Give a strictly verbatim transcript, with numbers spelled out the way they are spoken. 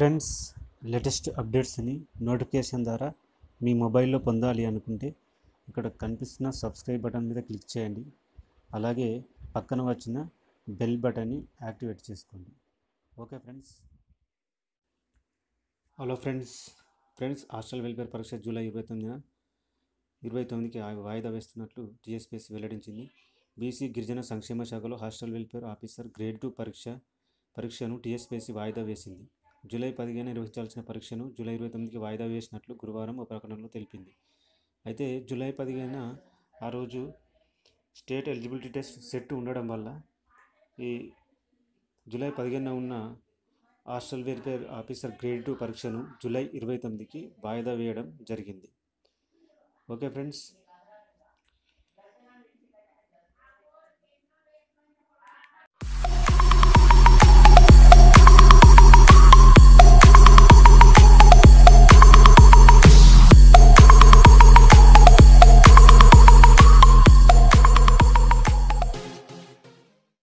Friends, latest అప్డేట్స్ని notification ద్వారా మీ మొబైల్లో పొందాలి అనుకుంటే ఇక్కడ కనిపిస్తున్న సబ్స్క్రైబ్ బటన్ మీద క్లిక్ చేయండి. అలాగే పక్కన వచ్చిన బెల్ బటన్ని యాక్టివేట్ చేసుకోండి. Okay friends. Hello friends friends hostel welfare పరీక్ష జూలై ఇరవై తొమ్మిదిన ఇరవై తొమ్మిదికి వాయిదా వేస్తున్నట్లు టీఎస్పీఎస్సీ వెల్లడించింది. బీసీ గిరిజన సంక్షేమ శాఖలో hostel welfare officer grade two పరీక్ష పరీక్షను టీఎస్పీఎస్సీ వాయిదా వేసింది. జూలై పదిహేను నిర్వహించాల్సిన పరీక్షను జూలై ఇరవై తొమ్మిదికి వాయిదా వేసినట్లు గురువారం ఒక ప్రకటనలో తెలిపింది. అయితే జూలై పదిహేనున ఆ రోజు స్టేట్ ఎలిజిబిలిటీ టెస్ట్ సెట్ ఉండడం వల్ల ఈ జూలై పదిహేనున ఉన్న hostel welfare officer grade two పరీక్షను జూలై ఇరవై తొమ్మిదికి వాయిదా వేయడం జరిగింది. Okay friends.